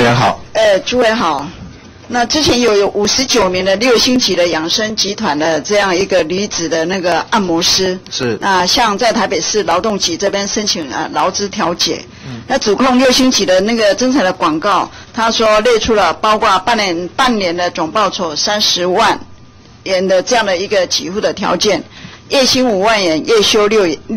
员好。 诸位好。那之前有59名的6星级的养生集团的这样一个女子的那个按摩师， 是。 那像在台北市劳动局这边申请劳资调解，那指控6星级的那个征才的广告，他说列出了包括半年的总报酬30万元的这样的一个给付的条件，月薪5万元，月休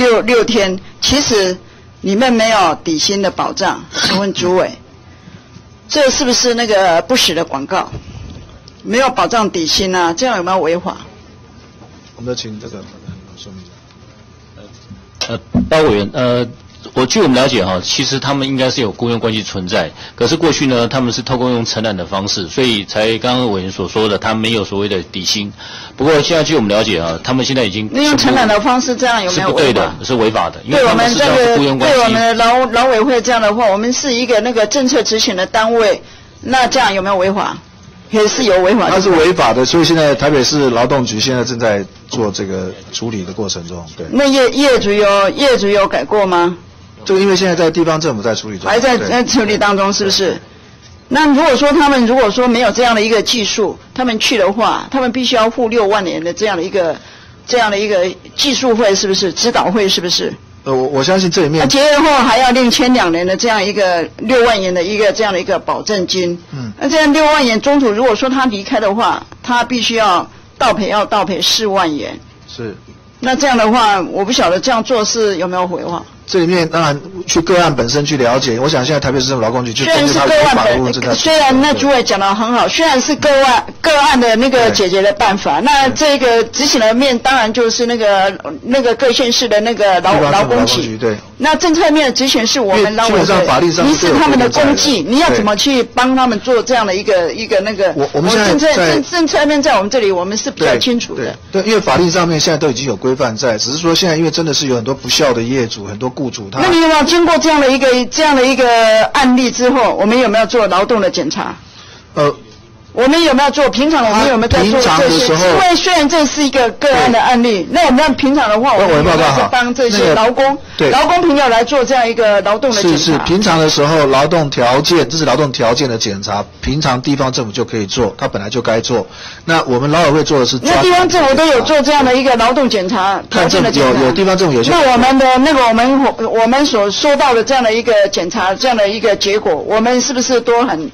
6天，其实里面没有底薪的保障。请问主委，这是不是那个不实的广告？没有保障底薪啊，这样有没有违法？ 我们请这个说明。 包委员，据我们了解哈，其实他们应该是有雇佣关系存在，可是过去呢，他们是透过用承揽的方式，所以才刚刚委员所说的，他没有所谓的底薪。不过现在据我们了解啊，他们现在已经用承揽的方式，这样有没有违法？ 是不对的，是违法的。因为对我们这个，对我们的劳委会这样的话，我们是一个那个政策执行的单位，那这样有没有违法？也是有违法的。 它是违法的，所以现在台北市劳动局现在正在做这个处理的过程中。对。 那业主有改过吗？ 这个因为现在在地方政府在处理中， 还在处理当中，是不是？那如果说他们没有这样的一个技术，他们去的话，他们必须要付6万元的这样的一个技术费，是不是？指导费是不是？ 我相信这里面。 结业后还要另签2年的这样一个6万元的这样的一个保证金。那这样6万元中途如果说他离开的话，他必须要倒赔4万元。 是。 那这样的话，我不晓得这样做是有没有违法。 这里面当然去个案本身去了解，我想现在台北市政府劳工局就根据他的法务正在。 虽然那主委讲得很好，虽然是个案的那个解决的办法，那这个执行的面当然就是那个各县市的那个劳工局。对。那政策面的执行是我们劳委会，你是他们的公祭，你要怎么去帮他们做这样的一个那个？ 我们现在政策面在我们这里我们是比较清楚的。 对，因为法律上面现在都已经有规范在，只是说现在因为真的是有很多不孝的业主，很多雇主他。 那你有没有经过这样的一个案例之后，我们有没有做劳动的检查？我们有没有做？平常我们有没有在做这些？因为虽然这是一个个案的案例，那我们平常的话，我们有没有在帮这些劳工朋友来做这样一个劳动的检查？ 是平常的时候，劳动条件，这是劳动条件的检查，平常地方政府就可以做，他本来就该做。那我们劳委会做的是。 那地方政府都有做这样的一个劳动检查，条件的检查。 有地方政府有些。 那我们的那个我们所收到的这样的一个检查，这样的一个结果，我们是不是都很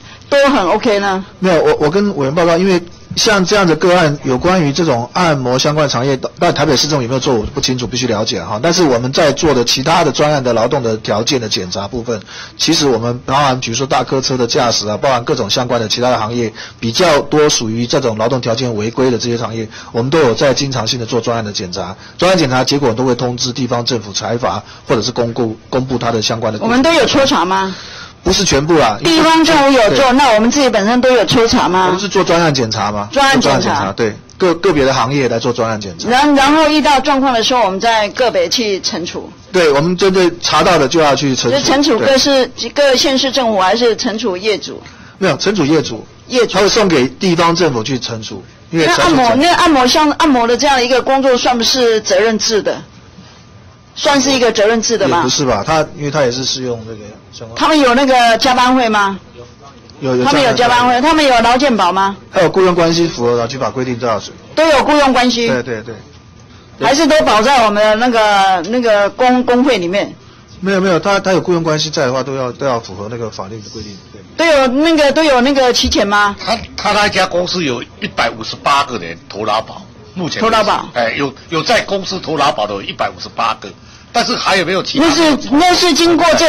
OK 呢？ 没有，我跟委员报告，因为像这样的个案，有关于这种按摩相关的产业，但台北市政府有没有做我不清楚，必须了解哈。但是我们在做的其他的专案的劳动的条件的检查部分，其实我们包含比如说大客车的驾驶啊，包含各种相关的其他的行业，比较多属于这种劳动条件违规的这些行业，我们都有在经常性的做专案的检查，专案检查结果都会通知地方政府裁罚，或者是公布它的相关的。 我们都有抽查吗？ 不是全部啦， 地方政府有做，那我们自己本身都有抽查吗？ 我们是做专案检查吗？ 专案检查， 对，个别的行业来做专案检查。 然后遇到状况的时候，我们再个别去惩处。 对，我们针对查到的就要去惩处。 惩处各县市政府还是惩处业主？ 没有，惩处业主，他会送给地方政府去惩处。因为按摩的这样的一个工作，算不是责任制的？ 算是一个责任制的吗？ 也不是吧，因为他也是适用这个相关。 他们有那个加班费吗？有。他们有加班费，他们有劳健保吗？ 还有雇佣关系符合劳基法规定都要水。 都有雇佣关系。 对。 还是都保在我们的那个工会里面。 没有，他有雇佣关系在的话，都要符合那个法律的规定。 对。都有那个期钱吗？ 他那家公司有158个人投劳保，目前投劳保。 有在公司投劳保的有158个。 但是还有没有其他？ 那是经过这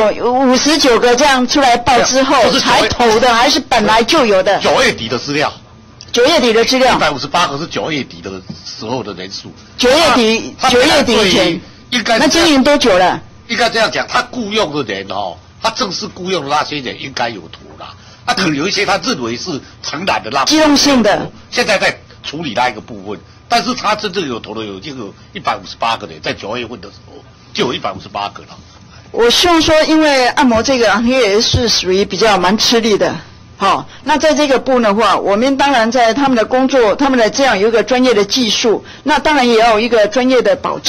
59个这样出来报之后才投的，还是本来就有的 ？9月底的资料。9 月底的资料。 158个是9月底的时候的人数。 9月底以前。 应该那经营多久了？ 应该这样讲，他雇佣的人他正式雇佣的那些人应该有投啦。可能有一些他认为是承揽的那机动性的， 现在在处理那一个部分。 但是他真正有投的就有158个人，在9月份的时候就有158个了。 我希望说，因为按摩这个行业也是属于比较蛮吃力的，好，那在这个部分的话，我们当然在他们的工作，他们的这样有一个专业的技术，那当然也要有一个专业的保障。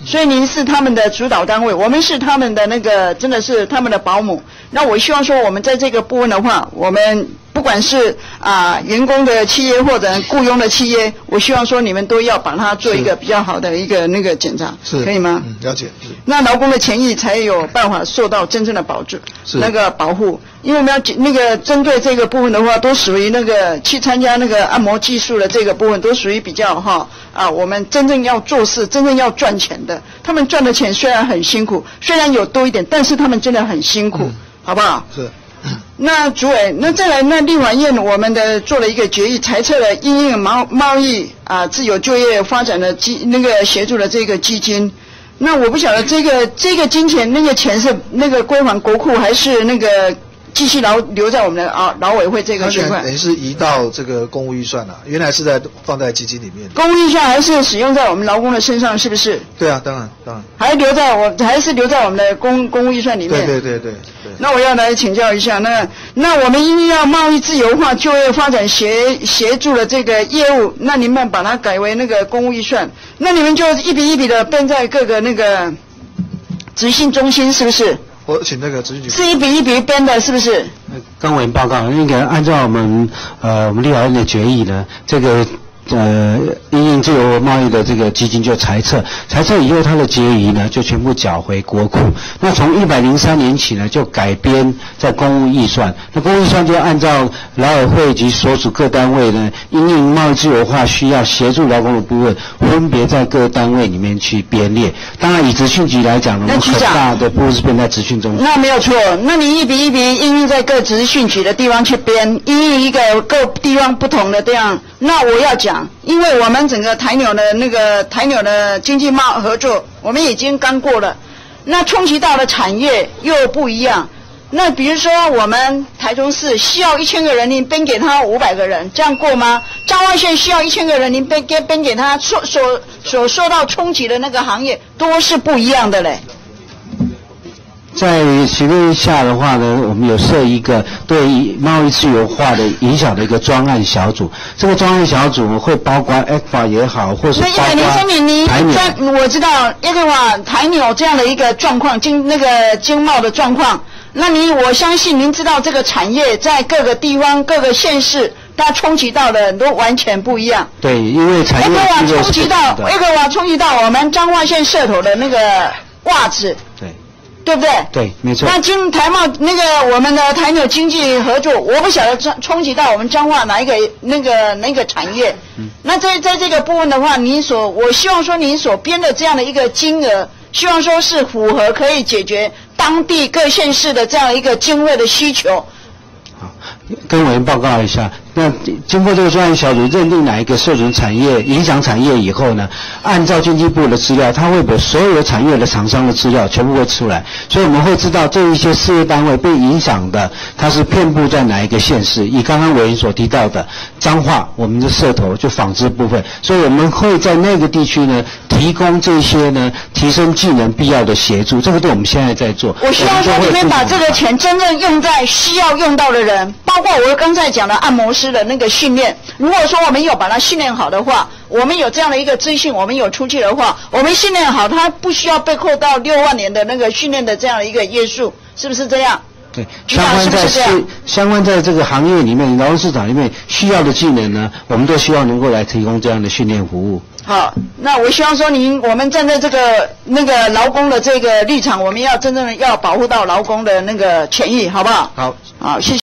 所以您是他们的主导单位，我们是他们的那个真的是他们的保姆。那我希望说我们在这个部分的话，我们不管是员工的企业或者雇佣的企业，我希望说你们都要把它做一个比较好的一个那个检查，可以吗？ 了解。 那劳工的权益才有办法受到真正的保障，那个保护。因为我们要那个针对这个部分的话，都属于那个去参加那个按摩技术的这个部分，都属于比较我们真正要做事、真正要赚钱的。他们赚的钱虽然很辛苦，虽然有多一点，但是他们真的很辛苦，好不好？ 是。 那主委，那再来，那立法院我们的做了一个决议，裁撤了因应贸易自由就业发展的那个协助的这个基金。那我不晓得这个金钱那个钱是那个归还国库，还是那个继续留在我们的劳委会这个区块？ 等于是移到这个公务预算了，原来是放在基金里面。 公务预算还是使用在我们劳工的身上，是不是？ 对啊，当然。 还是留在我们的公务预算里面。 对。 那我要来请教一下，那我们因要贸易自由化、就业发展协助的这个业务，那你们把它改为那个公务预算，那你们就一笔一笔的编在各个那个执行中心，是不是？ 我请那个执行局是一笔一笔编的，是不是？ 刚委员报告，那个按照我们立法院的决议呢，这个因应自由贸易的这个基金就裁撤以后，它的结余呢就全部缴回国库。那从103年起呢，就改编在公务预算。那公务预算就按照劳委会及所属各单位呢，因应贸易自由化需要协助劳工的部分，分别在各单位里面去编列。当然，以职训局来讲呢，我们很大的部分是编在职训中心。 那没有错，那你一笔一笔因应在各职训局的地方去编，因应一个各地方不同的这样。那我要讲，因为我们整个台纽的经济合作，我们已经刚过了，那冲击到的产业又不一样。那比如说我们台中市需要1000个人，你编给他500个人，这样过吗？彰化县需要1000个人，你编给他所受到冲击的那个行业都是不一样的嘞。 在行政下的话呢，我们有设一个对贸易自由化的影响的一个专案小组。这个专案小组会包括 ECFA 也好，或是包括台纽。 我知道 ECFA 台纽这样的一个状况，经贸的状况。那我相信您知道这个产业在各个地方、各个县市，它冲击到的都完全不一样。 对，因为产业冲击到我们彰化县社头的那个袜子。对不对？ 对，没错。 那台贸我们的台纽经济合作，我不晓得冲击到我们彰化哪一个那个产业。那在这个部分的话，我希望说您所编的这样的一个金额，希望说是符合可以解决当地各县市的这样一个经费的需求。 好，跟委员报告一下。那经过这个专案小组认定哪一个受损产业、影响产业以后呢，按照经济部的资料，它会把所有产业的厂商的资料全部会出来，所以我们会知道这一些事业单位被影响的，它是遍布在哪一个县市。以刚刚委员所提到的彰化，我们的社头就纺织部分，所以我们会在那个地区呢提供这些呢提升技能必要的协助，这个对我们现在在做。 我希望说你们把这个钱真正用在需要用到的人，包括我刚才讲的按摩师的那个训练。如果说我们有把它训练好的话，我们有这样的一个资讯，我们有出去的话，我们训练好，他不需要被扣到6万年的那个训练的这样的一个约束，是不是这样？ 对，相关在这个行业里面，劳动市场里面需要的技能呢，我们都希望能够来提供这样的训练服务。 好，那我希望说我们站在这个劳工的这个立场，我们要真正的要保护到劳工的那个权益，好不好？ 好， 好，谢谢。